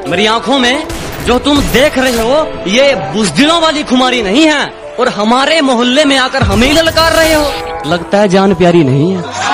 मेरी आंखों में जो तुम देख रहे हो ये बुज़दिलों वाली खुमारी नहीं है, और हमारे मोहल्ले में आकर हमें ललकार रहे हो। लगता है जान प्यारी नहीं है।